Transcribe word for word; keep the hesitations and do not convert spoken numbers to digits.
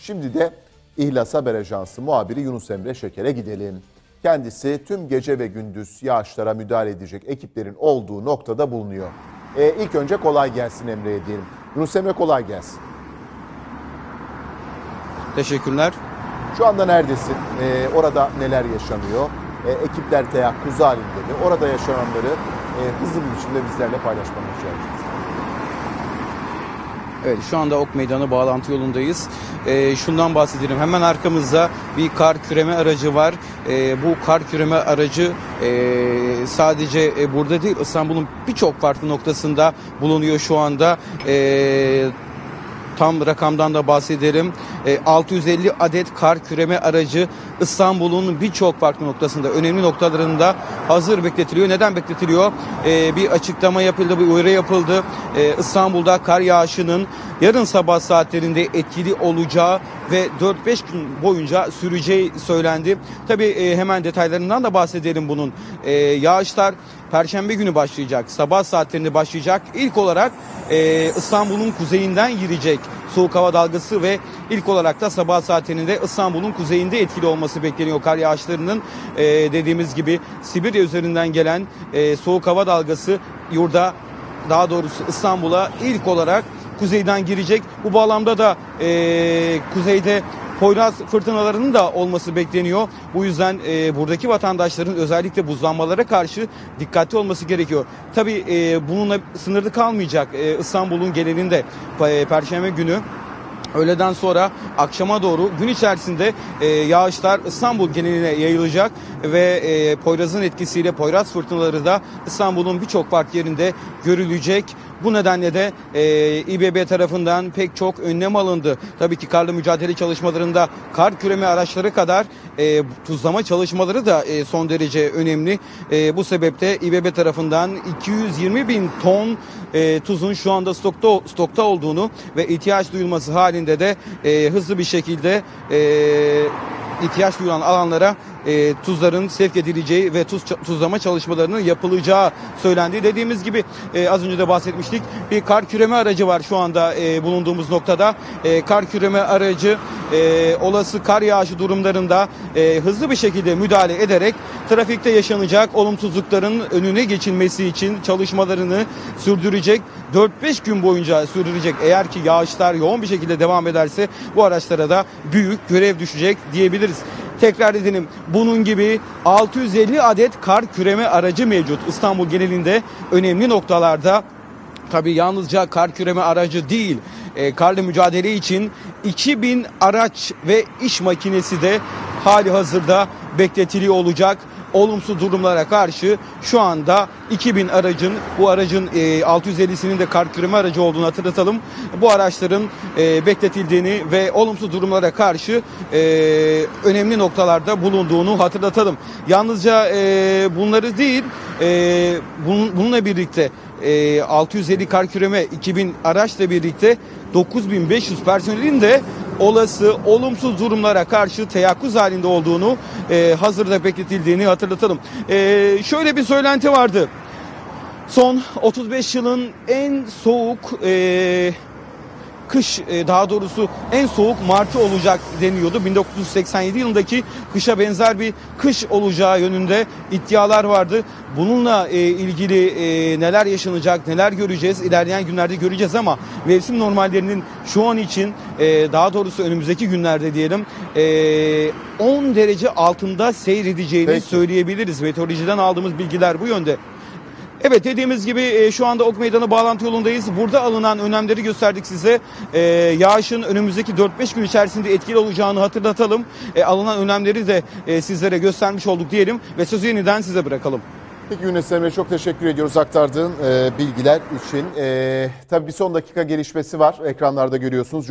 Şimdi de İhlas Haber Ajansı muhabiri Yunus Emre Şeker'e gidelim. Kendisi tüm gece ve gündüz yağışlara müdahale edecek ekiplerin olduğu noktada bulunuyor. Ee, ilk önce kolay gelsin Emre'ye diyelim. Yunus Emre, kolay gelsin. Teşekkürler. Şu anda neredesin? Ee, orada neler yaşanıyor? Ee, ekipler teyakkuz halinde mi? Orada yaşananları e, hızlı bir biçimde bizlerle paylaşmanı rica edeceğiz. Evet, şu anda Ok Meydanı bağlantı yolundayız. Ee, şundan bahsedelim. Hemen arkamızda bir kar küreme aracı var. Ee, bu kar küreme aracı e, sadece e, burada değil, İstanbul'un birçok farklı noktasında bulunuyor şu anda. Ee, Tam rakamdan da bahsedelim. E, altı yüz elli adet kar küreme aracı İstanbul'un birçok farklı noktasında, önemli noktalarında hazır bekletiliyor. Neden bekletiliyor? E, bir açıklama yapıldı, bir uyarı yapıldı. E, İstanbul'da kar yağışının yarın sabah saatlerinde etkili olacağı ve dört beş gün boyunca süreceği söylendi. Tabii e, hemen detaylarından da bahsedelim bunun. E, yağışlar Perşembe günü başlayacak, sabah saatlerinde başlayacak. İlk olarak e, İstanbul'un kuzeyinden girecek soğuk hava dalgası ve ilk olarak da sabah saatlerinde İstanbul'un kuzeyinde etkili olması bekleniyor kar yağışlarının. E, dediğimiz gibi Sibirya üzerinden gelen e, soğuk hava dalgası yurda, daha doğrusu İstanbul'a ilk olarak kuzeyden girecek. Bu bağlamda da e, kuzeyde Poyraz fırtınalarının da olması bekleniyor. Bu yüzden e, buradaki vatandaşların özellikle buzlanmalara karşı dikkatli olması gerekiyor. Tabii e, bununla sınırlı kalmayacak. E, İstanbul'un genelinde e, Perşembe günü öğleden sonra akşama doğru gün içerisinde e, yağışlar İstanbul geneline yayılacak ve e, Poyraz'ın etkisiyle Poyraz fırtınaları da İstanbul'un birçok farklı yerinde görülecek. Bu nedenle de e, İBB tarafından pek çok önlem alındı. Tabii ki karla mücadele çalışmalarında kar küreme araçları kadar e, tuzlama çalışmaları da e, son derece önemli. E, bu sebeple İBB tarafından iki yüz yirmi bin ton e, tuzun şu anda stokta, stokta olduğunu ve ihtiyaç duyulması halinde de e, hızlı bir şekilde e, ihtiyaç duyulan alanlara e, tuzların sevk edileceği ve tuz tuzlama çalışmalarının yapılacağı söylendi. Dediğimiz gibi e, az önce de bahsetmiştik. Bir kar küreme aracı var şu anda e, bulunduğumuz noktada. E, kar küreme aracı e, olası kar yağışı durumlarında e, hızlı bir şekilde müdahale ederek trafikte yaşanacak olumsuzlukların önüne geçilmesi için çalışmalarını sürdürecek. dört beş gün boyunca sürdürecek. Eğer ki yağışlar yoğun bir şekilde devam ederse bu araçlara da büyük görev düşecek diyebiliriz. Tekrar edelim, bunun gibi altı yüz elli adet kar küreme aracı mevcut İstanbul genelinde önemli noktalarda. Tabii yalnızca kar küreme aracı değil, e, karla mücadele için iki bin araç ve iş makinesi de hali hazırda bekletiliyor olacak. Olumsuz durumlara karşı şu anda iki bin aracın, bu aracın e, altı yüz ellisinin de kar küreme aracı olduğunu hatırlatalım. Bu araçların e, bekletildiğini ve olumsuz durumlara karşı e, önemli noktalarda bulunduğunu hatırlatalım. Yalnızca e, bunları değil, e, bunun, bununla birlikte e, altı yüz elli kar küreme, iki bin araçla birlikte dokuz bin beş yüz personelin de olası olumsuz durumlara karşı teyakkuz halinde olduğunu, e, hazırda bekletildiğini hatırlatalım. E, şöyle bir söylenti vardı. Son otuz beş yılın en soğuk e, kış, e, daha doğrusu en soğuk Mart'ı olacak deniyordu. bin dokuz yüz seksen yedi yılındaki kışa benzer bir kış olacağı yönünde iddialar vardı. Bununla e, ilgili e, neler yaşanacak, neler göreceğiz, ilerleyen günlerde göreceğiz ama mevsim normallerinin şu an için, e, daha doğrusu önümüzdeki günlerde diyelim, e, on derece altında seyredeceğini Peki. söyleyebiliriz. Meteorolojiden aldığımız bilgiler bu yönde. Evet, dediğimiz gibi şu anda Ok Meydanı bağlantı yolundayız. Burada alınan önlemleri gösterdik size. Ee, yağışın önümüzdeki dört beş gün içerisinde etkili olacağını hatırlatalım. Ee, alınan önlemleri de e, sizlere göstermiş olduk diyelim ve sözü yeniden size bırakalım. Peki Yunus Emre, çok teşekkür ediyoruz aktardığın e, bilgiler için. E, tabii bir son dakika gelişmesi var. Ekranlarda görüyorsunuz.